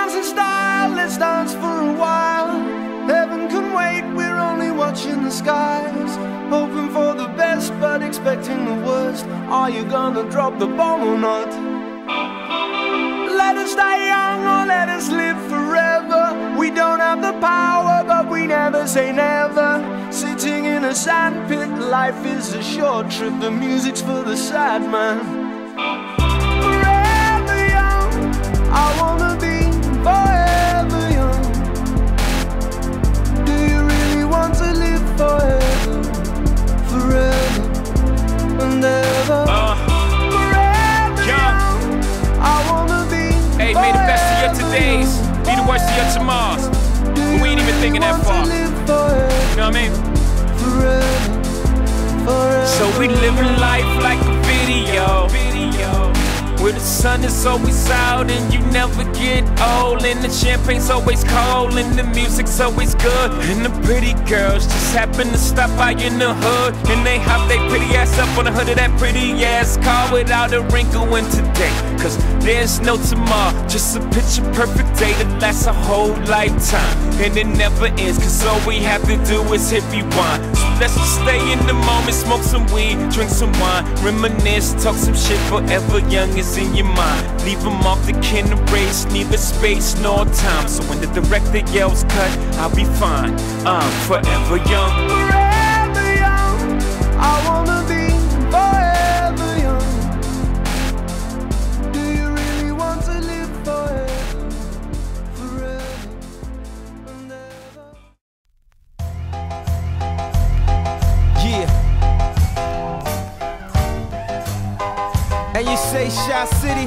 dance in style, let's dance for a while. Heaven can wait, we're only watching the skies. Hoping for the best, but expecting the worst. Are you gonna drop the bomb or not? Let us die young or let us live forever. We don't have the power, but we never say never. Sitting in a sandpit, life is a short trip. The music's for the sad man. Forever young, I wanna be forever young. Do you really want to live forever? Forever and ever. Forever young, I wanna be. Hey, may the best of your todays be the worst of your tomorrows. But we ain't even thinking that far. You know what I mean? Forever, forever. So we living life like a video, where the sun is always out and you never get old, and the champagne's always cold and the music's always good, and the pretty girls just happen to stop by in the hood, and they hop their pretty ass up on the hood of that pretty ass car without a wrinkle in today. Cause there's no tomorrow, just a picture perfect day that lasts a whole lifetime, and it never ends, cause all we have to do is hit rewind. So let's just stay in the moment, smoke some weed, drink some wine, reminisce, talk some shit. Forever young is in your mind. Leave them off the kin race, neither space nor time. So when the director yells cut, I'll be fine. I'm forever young. Forever young, I wanna be forever young. Do you really want to live forever? Forever and ever. Yeah. And you say Shy City,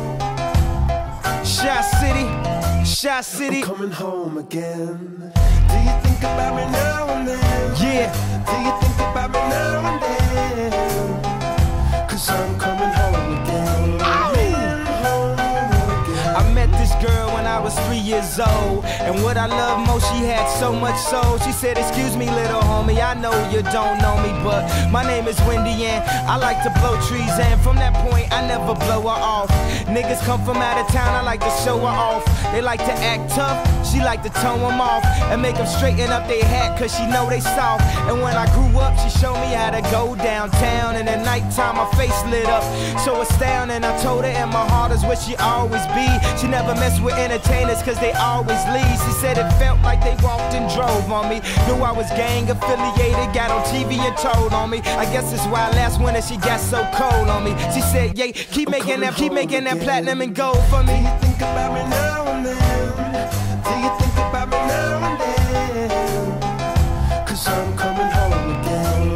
Shy City, Shy City. I'm coming home again. Do you think about me now and then? Yeah. Do you think about me now and then? Cause I'm coming home again. I met this girl when I was 3 years old, and what I love most, she had so much soul. She said, excuse me little homie, I know you don't know me, but my name is Wendy and I like to blow trees, and from that point I never blow her off. Niggas come from out of town, I like to show her off. They like to act tough, she like to tone them off and make them straighten up their hat, cause she know they soft. And when I grew up, she showed me how to go downtown, and at nighttime my face lit up so astounding. I told her in my heart is where she always be. She never mess with entertainers cause they always leave. She said it felt like they walked and drove on me. Knew I was gang affiliated, got on TV and told on me. I guess that's why last winter she got so cold on me. She said, yeah, keep making that platinum and gold for me. Do you think about me now and then? Do you think about me now and then? Cause I'm coming home again.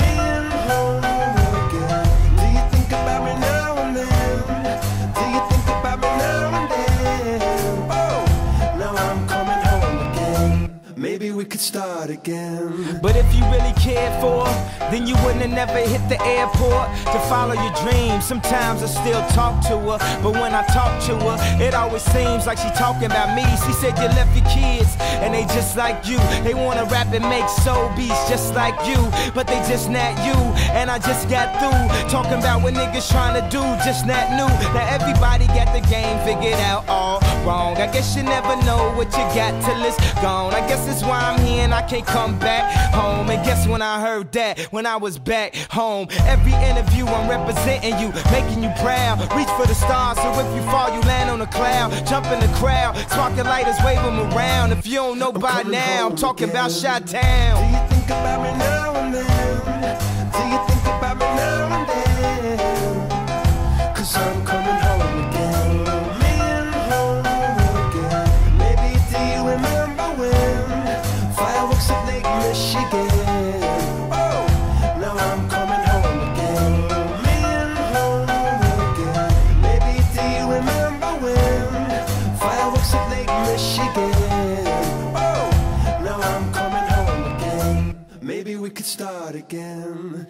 Home again. Do you think about me now and then? Do you think about me now and then? Oh, now I'm coming home again. Maybe we could start again. But if you really cared for her, then you wouldn't have never hit the airport to follow your dreams. Sometimes I still talk to her, but when I talk to her, it always seems like she talking about me. She said you left your kids, and they just like you. They wanna rap and make soul beats just like you, but they just not you. And I just got through talking about what niggas trying to do, just not new. Now everybody got the game figured out all wrong. I guess you never know what you got till it's gone. I guess that's why I'm here and I can't come back home. And guess when I heard that, when I was back home. Every interview I'm representing you, making you proud. Reach for the stars, so if you fall you land on a cloud. Jump in the crowd, spark your lighters, wave them around. If you don't know by now, I'm talking about Chi-Town. Do you think about me now and then? Do you think about me now and then? Cause I'm coming home again. Home again. Maybe do you remember when fireworks at Lake Michigan? Oh, now I'm coming home again. Home again. Maybe do you remember when fireworks at Lake Michigan? Oh, now I'm coming home again. Maybe we could start again.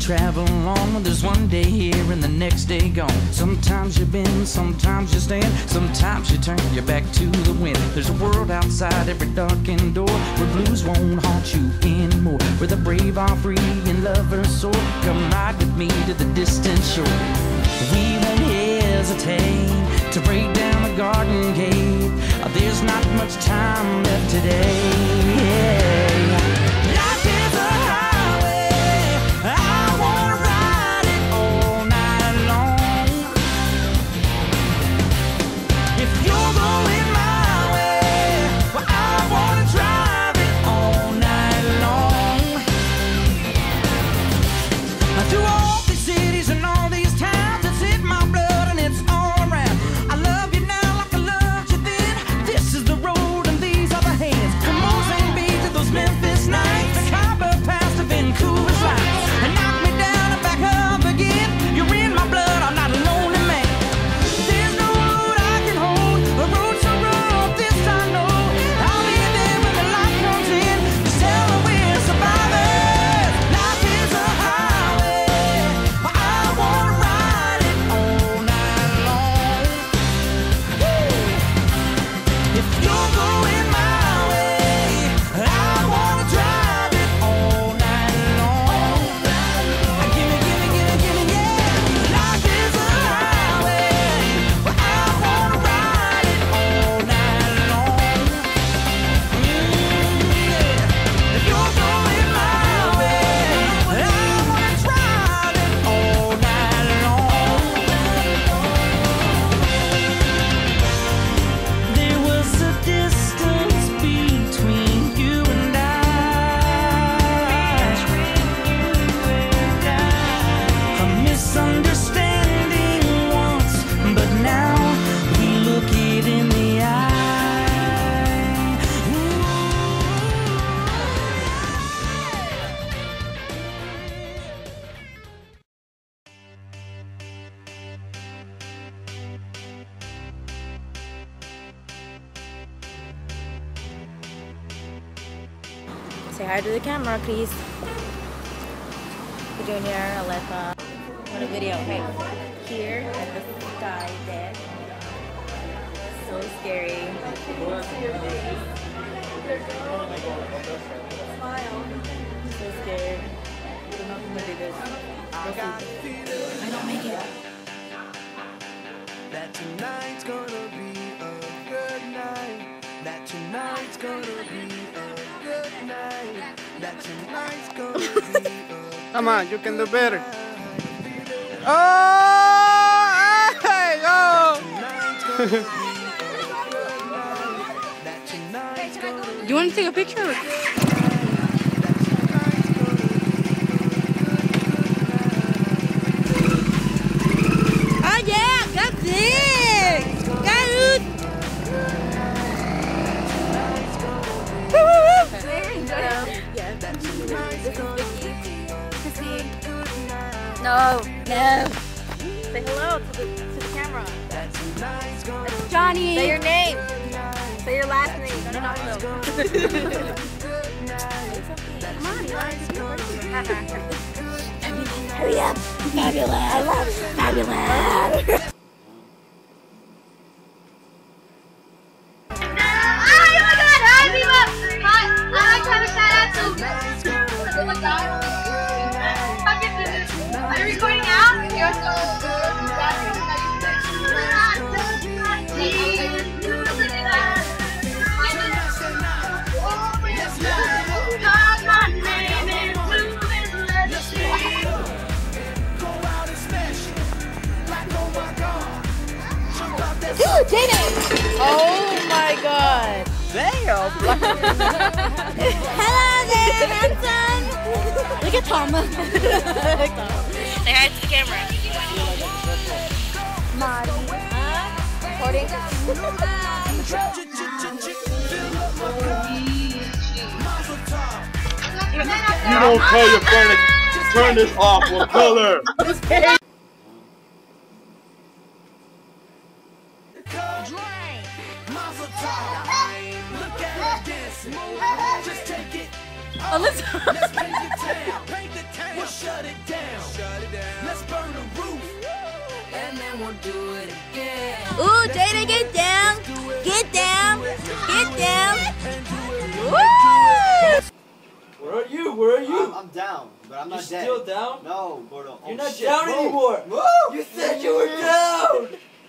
travel on. There's one day here and the next day gone. Sometimes you bend, sometimes you stand, sometimes you turn your back to the wind. There's a world outside every darkened door where blues won't haunt you anymore, where the brave are free and lovers soar. Come ride with me to the distant shore. We won't hesitate to break down the garden gate. There's not much time left today. Life is a highway, I wanna ride it all night long. If you're going my way, well, I wanna drive it all night long. Through all these cities and all these towns, it's in my blood and it's all around. I love you now like I loved you then. This is the road and these are the hands. Come on, St. Beach to those Memphis nights, the Copper Pass to Vancouver's lights, and knock me down and back up again. You're in my blood, I'm not a lonely man. There's no road I can hold, a road so rough, this I know. I'll be there when the light comes in, just tell her we're survivors. Life is a highway, I wanna ride it all night long. If you're going my way, I wanna drive it all night long. Gimme, gimme, gimme, gimme, yeah. Life is a highway, I wanna ride it all night long. Yeah. If you're going my way, I wanna drive it all night long. There was a distance between you and I. A misunderstanding once, but now we look it in the eye. Say hi to the camera, please. Junior, Aletha. Want a video? Hey, here at the sky deck. So scary. So scared. I'm not gonna do this. I don't make it. That tonight's gonna be a good night. That tonight's gonna be a good night. That tonight's gonna be a Come on, you can do better. Oh, hey, oh. You want to take a picture? Oh yeah, that's it. Got it. No. Say hello to the camera. That's Johnny. Say your name. Say your last name. No. Come on, you hurry up. Fabulous. Fabulous. Are you recording now? Oh my god. Damn. Hello there, handsome. Look at Tom. Say hi to the camera. Recording? You don't tell your friend to turn this off or color. Oh, let's Let's paint the town. We'll shut it down. won't do it again. Ooh, Jada, get down. Get down. Get down. Woo! Where are you? Where are you? I'm down, but I'm not dead. Still down? No, Gordo. You're not down anymore. Move. You said you were down.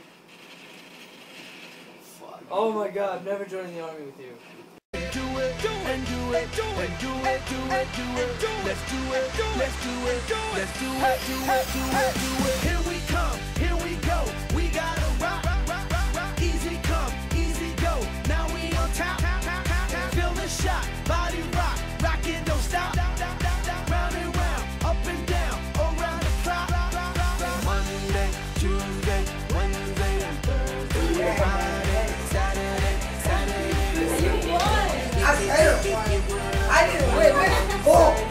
Fuck. Oh my God, I'm never joining the army with you. Do it, do it, do it, do it, do it, do it, do it. Let's do it, let's do it, let's do it, do it, do it, do it. Here we come, here we go. We gotta rock, rock, rock, rock. Easy come, easy go. Now we on top. Feel the shot, body rock, rock it, don't stop. Round and round, up and down, around the clock. Monday, Tuesday, Wednesday, and Thursday, Friday, Saturday, Saturday. I didn't win. Oh.